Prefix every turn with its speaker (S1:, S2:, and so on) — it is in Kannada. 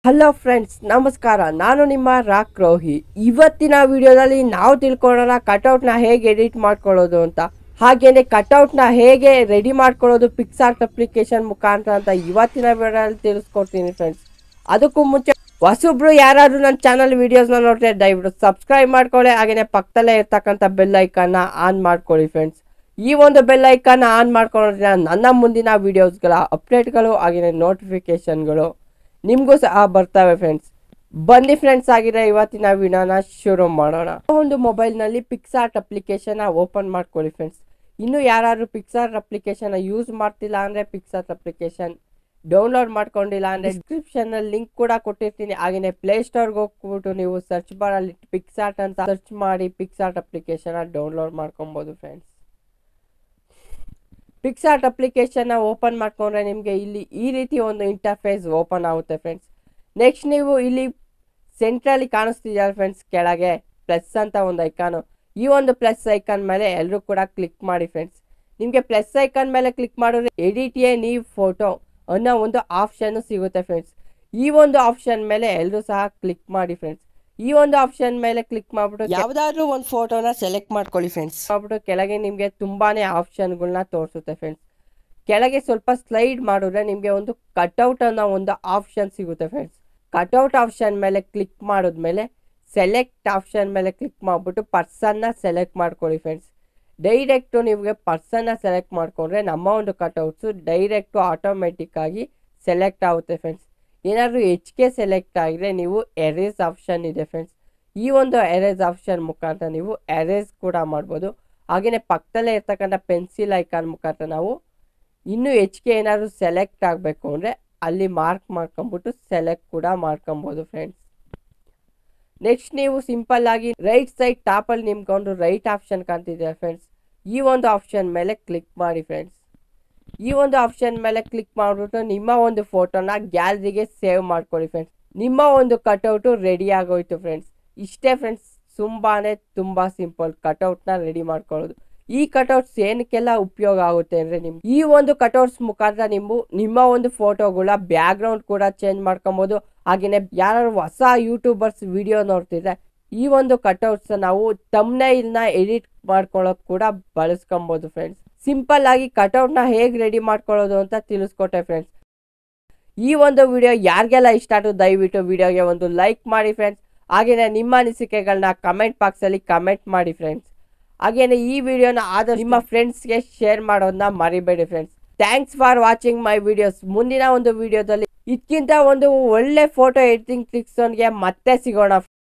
S1: ಹಲೋ ಫ್ರೆಂಡ್ಸ್, ನಮಸ್ಕಾರ. ನಾನು ನಿಮ್ಮ ರಾಕ್ರೋಹಿ. ಇವತ್ತಿನ ವಿಡಿಯೋದಲ್ಲಿ ನಾವು ತಿಳ್ಕೊಳ್ಳೋಣ ಕಟೌಟ್ನ ಹೇಗೆ ಎಡಿಟ್ ಮಾಡ್ಕೊಳ್ಳೋದು ಅಂತ, ಹಾಗೇನೆ ಕಟೌಟ್ನ ಹೇಗೆ ರೆಡಿ ಮಾಡ್ಕೊಳ್ಳೋದು ಪಿಕ್ಸಾರ್ಟ್ ಅಪ್ಲಿಕೇಶನ್ ಮುಖಾಂತರ ಅಂತ ಇವತ್ತಿನ ವಿಡಿಯೋದಲ್ಲಿ ತಿಳಿಸ್ಕೊಡ್ತೀನಿ ಫ್ರೆಂಡ್ಸ್. ಅದಕ್ಕೂ ಮುಂಚೆ ಹೊಸಬ್ರು ಯಾರಾದ್ರೂ ನನ್ನ ಚಾನಲ್ ವಿಡಿಯೋಸ್ನ ನೋಡ್ತಾರೆ ದಯವಿಟ್ಟು ಸಬ್ಸ್ಕ್ರೈಬ್ ಮಾಡ್ಕೊಳ್ಳಿ, ಹಾಗೇನೆ ಪಕ್ಕದಲ್ಲೇ ಇರ್ತಕ್ಕಂಥ ಬೆಲ್ ಐಕಾನ್ನ ಆನ್ ಮಾಡ್ಕೊಳ್ಳಿ ಫ್ರೆಂಡ್ಸ್. ಈ ಒಂದು ಬೆಲ್ ಐಕಾನ್ ಆನ್ ಮಾಡ್ಕೊಳ್ಳೋದ್ರಿಂದ ನನ್ನ ಮುಂದಿನ ವಿಡಿಯೋಸ್ಗಳ ಅಪ್ಡೇಟ್ಗಳು ಹಾಗೇನೆ ನೋಟಿಫಿಕೇಶನ್ಗಳು ನಿಮಗೂ ಸಹ ಬರ್ತವೆ ಫ್ರೆಂಡ್ಸ್. ಬನ್ನಿ ಫ್ರೆಂಡ್ಸ್, ಆಗಿದ್ರೆ ಇವತ್ತಿನ ವಿಡಿಯೋನ ಶುರು ಮಾಡೋಣ. ಒಂದು ಮೊಬೈಲ್ನಲ್ಲಿ ಪಿಕ್ಸಾರ್ಟ್ ಅಪ್ಲಿಕೇಶನ್ ಓಪನ್ ಮಾಡ್ಕೊಳ್ಳಿ ಫ್ರೆಂಡ್ಸ್. ಇನ್ನು ಯಾರು ಪಿಕ್ಸಾರ್ಟ್ ಅಪ್ಲಿಕೇಶನ್ ಯೂಸ್ ಮಾಡ್ತಿಲ್ಲ ಅಂದರೆ ಪಿಕ್ಸಾರ್ಟ್ ಅಪ್ಲಿಕೇಶನ್ ಡೌನ್ಲೋಡ್ ಮಾಡ್ಕೊಂಡಿಲ್ಲ ಅಂದರೆ ಡಿಸ್ಕ್ರಿಪ್ಷನಲ್ಲಿ ಲಿಂಕ್ ಕೂಡ ಕೊಟ್ಟಿರ್ತೀನಿ. ಹಾಗೆಯೇ ಪ್ಲೇಸ್ಟೋರ್ಗೆ ಹೋಗ್ಬಿಟ್ಟು ನೀವು ಸರ್ಚ್ ಬಾರಲ್ಲಿ ಪಿಕ್ಸಾರ್ಟ್ ಅಂತ ಸರ್ಚ್ ಮಾಡಿ ಪಿಕ್ಸಾರ್ಟ್ ಅಪ್ಲಿಕೇಶನ್ ಡೌನ್ಲೋಡ್ ಮಾಡ್ಕೊಬೋದು ಫ್ರೆಂಡ್ಸ್. ಪಿಕ್ಸಾರ್ಟ್ ಅಪ್ಲಿಕೇಶನ್ನ ಓಪನ್ ಮಾಡ್ಕೊಂಡ್ರೆ ನಿಮಗೆ ಇಲ್ಲಿ ಈ ರೀತಿ ಒಂದು ಇಂಟರ್ಫೇಸ್ ಓಪನ್ ಆಗುತ್ತೆ ಫ್ರೆಂಡ್ಸ್. ನೆಕ್ಸ್ಟ್ ನೀವು ಇಲ್ಲಿ ಸೆಂಟ್ರಲ್ಲಿ ಕಾಣಿಸ್ತಿದೆಯಲ್ಲ ಫ್ರೆಂಡ್ಸ್, ಕೆಳಗೆ ಪ್ಲಸ್ ಅಂತ ಒಂದು ಐಕಾನು. ಈ ಒಂದು ಪ್ಲಸ್ ಐಕಾನ್ ಮೇಲೆ ಎಲ್ಲರೂ ಕೂಡ ಕ್ಲಿಕ್ ಮಾಡಿ ಫ್ರೆಂಡ್ಸ್. ನಿಮಗೆ ಪ್ಲಸ್ ಐಕಾನ್ ಮೇಲೆ ಕ್ಲಿಕ್ ಮಾಡಿದ್ರೆ ಎಡಿಟ್ ಎ ನ್ಯೂ ಫೋಟೋ ಅನ್ನೋ ಒಂದು ಆಪ್ಷನ್ ಸಿಗುತ್ತೆ ಫ್ರೆಂಡ್ಸ್. ಈ ಒಂದು ಆಪ್ಷನ್ ಮೇಲೆ ಎಲ್ಲರೂ ಸಹ ಕ್ಲಿಕ್ ಮಾಡಿ ಫ್ರೆಂಡ್ಸ್. ಈ ಒಂದು ಆಪ್ಷನ್ ಮೇಲೆ ಕ್ಲಿಕ್ ಮಾಡ್ಬಿಟ್ಟು ಯಾವುದಾದ್ರೂ ಒಂದು ಫೋಟೋನ ಸೆಲೆಕ್ಟ್ ಮಾಡ್ಕೊಳ್ಳಿ ಫ್ರೆಂಡ್ಸ್. ಮಾಡ್ಬಿಟ್ಟು ಕೆಳಗೆ ನಿಮಗೆ ತುಂಬಾನೇ ಆಪ್ಷನ್ಗಳನ್ನ ತೋರಿಸುತ್ತೆ ಫ್ರೆಂಡ್ಸ್. ಕೆಳಗೆ ಸ್ವಲ್ಪ ಸ್ಲೈಡ್ ಮಾಡಿದ್ರೆ ನಿಮಗೆ ಒಂದು ಕಟ್ಔಟ್ ಅನ್ನೋ ಒಂದು ಆಪ್ಷನ್ ಸಿಗುತ್ತೆ ಫ್ರೆಂಡ್ಸ್. ಕಟ್ಔಟ್ ಆಪ್ಷನ್ ಮೇಲೆ ಕ್ಲಿಕ್ ಮಾಡಿದ್ಮೇಲೆ ಸೆಲೆಕ್ಟ್ ಆಪ್ಷನ್ ಮೇಲೆ ಕ್ಲಿಕ್ ಮಾಡಿಬಿಟ್ಟು ಪರ್ಸನ್ನ ಸೆಲೆಕ್ಟ್ ಮಾಡ್ಕೊಳ್ಳಿ ಫ್ರೆಂಡ್ಸ್. ಡೈರೆಕ್ಟು ನಿಮಗೆ ಪರ್ಸನ್ನ ಸೆಲೆಕ್ಟ್ ಮಾಡಿಕೊಂಡ್ರೆ ನಮ್ಮ ಒಂದು ಕಟ್ಔಟ್ಸು ಡೈರೆಕ್ಟು ಆಟೋಮೆಟಿಕ್ ಆಗಿ ಸೆಲೆಕ್ಟ್ ಆಗುತ್ತೆ ಫ್ರೆಂಡ್ಸ್. ಏನಾದರೂ ಹೆಚ್ಚಿಗೆ ಸೆಲೆಕ್ಟ್ ಆಗಿದ್ರೆ ನೀವು ಎರೇಸ್ ಆಪ್ಷನ್ ಇದೆ ಫ್ರೆಂಡ್ಸ್. ಈ ಒಂದು ಎರೇಸ್ ಆಪ್ಷನ್ ಮುಖಾಂತರ ನೀವು ಎರೇಸ್ ಕೂಡ ಮಾಡ್ಬೋದು. ಹಾಗೆಯೇ ಪಕ್ಕದಲ್ಲೇ ಇರ್ತಕ್ಕಂಥ ಪೆನ್ಸಿಲ್ ಐಕಾನ್ ಮುಖಾಂತರ ನಾವು ಇನ್ನೂ ಹೆಚ್ಚಿಗೆ ಏನಾದರೂ ಸೆಲೆಕ್ಟ್ ಆಗಬೇಕು ಅಂದರೆ ಅಲ್ಲಿ ಮಾರ್ಕ್ ಮಾಡ್ಕೊಂಬಿಟ್ಟು ಸೆಲೆಕ್ಟ್ ಕೂಡ ಮಾಡ್ಕೊಬೋದು ಫ್ರೆಂಡ್ಸ್. ನೆಕ್ಸ್ಟ್ ನೀವು ಸಿಂಪಲ್ ಆಗಿ ರೈಟ್ ಸೈಡ್ ಟಾಪಲ್ಲಿ ನಿಮ್ಗೆ ಒಂದು ರೈಟ್ ಆಪ್ಷನ್ ಕಾಣ್ತಿದೆ ಫ್ರೆಂಡ್ಸ್. ಈ ಒಂದು ಆಪ್ಷನ್ ಮೇಲೆ ಕ್ಲಿಕ್ ಮಾಡಿ ಫ್ರೆಂಡ್ಸ್. ಈ ಒಂದು ಆಪ್ಷನ್ ಮೇಲೆ ಕ್ಲಿಕ್ ಮಾಡಿಬಿಟ್ಟು ನಿಮ್ಮ ಒಂದು ಫೋಟೋನ ಗ್ಯಾಲರಿಗೆ ಸೇವ್ ಮಾಡ್ಕೊಳ್ಳಿ ಫ್ರೆಂಡ್ಸ್. ನಿಮ್ಮ ಒಂದು ಕಟೌಟು ರೆಡಿ ಆಗೋಯ್ತು ಫ್ರೆಂಡ್ಸ್. ಇಷ್ಟೇ ಫ್ರೆಂಡ್ಸ್, ತುಂಬ ಸಿಂಪಲ್ ಕಟೌಟ್ನ ರೆಡಿ ಮಾಡ್ಕೊಳ್ಳೋದು. ಈ ಕಟೌಟ್ಸ್ ಏನಕ್ಕೆಲ್ಲ ಉಪಯೋಗ ಆಗುತ್ತೆ ಅಂದರೆ ನಿಮ್ಗೆ ಈ ಒಂದು ಕಟೌಟ್ಸ್ ಮುಖಾಂತರ ನಿಮ್ಮ ಒಂದು ಫೋಟೋಗಳ ಬ್ಯಾಕ್ಗ್ರೌಂಡ್ ಕೂಡ ಚೇಂಜ್ ಮಾಡ್ಕೊಬೋದು. ಹಾಗೆಯೇ ಯಾರು ಹೊಸ ಯೂಟ್ಯೂಬರ್ಸ್ ವಿಡಿಯೋ ನೋಡ್ತಿದ್ರೆ ಈ ಒಂದು ಕಟೌಟ್ಸ್ ನಾವು ಥಂಬ್ನೈಲ್ನ ಎಡಿಟ್ ಮಾಡ್ಕೊಳ್ಳೋಕೆ ಕೂಡ ಬಳಸ್ಕೊಬೋದು ಫ್ರೆಂಡ್ಸ್. ಸಿಂಪಲ್ ಆಗಿ ಕಟೌಟ್ನ ಹೇಗೆ ರೆಡಿ ಮಾಡ್ಕೊಳ್ಳೋದು ಅಂತ ತಿಳಿಸ್ಕೊಟ್ಟೆ ಫ್ರೆಂಡ್ಸ್. ಈ ಒಂದು ವಿಡಿಯೋ ಯಾರಿಗೆಲ್ಲ ಇಷ್ಟ ಆಯ್ತು ದಯವಿಟ್ಟು ವಿಡಿಯೋಗೆ ಒಂದು ಲೈಕ್ ಮಾಡಿ ಫ್ರೆಂಡ್ಸ್. ಹಾಗೆಯೇ ನಿಮ್ಮ ಅನಿಸಿಕೆಗಳನ್ನ ಕಮೆಂಟ್ ಬಾಕ್ಸಲ್ಲಿ ಕಮೆಂಟ್ ಮಾಡಿ ಫ್ರೆಂಡ್ಸ್. ಹಾಗೆಯೇ ಈ ವಿಡಿಯೋನ ಆದಷ್ಟು ನಿಮ್ಮ ಫ್ರೆಂಡ್ಸ್ಗೆ ಶೇರ್ ಮಾಡೋದನ್ನ ಮರಿಬೇಡಿ friends. Thanks for watching my videos. ಮುಂದಿನ ಒಂದು ವಿಡಿಯೋದಲ್ಲಿ ಇದಕ್ಕಿಂತ ಒಂದು ಒಳ್ಳೆ ಫೋಟೋ ಎಡಿಟಿಂಗ್ ಟ್ರಿಕ್ಸ್ಗೆ ಮತ್ತೆ ಸಿಗೋಣ.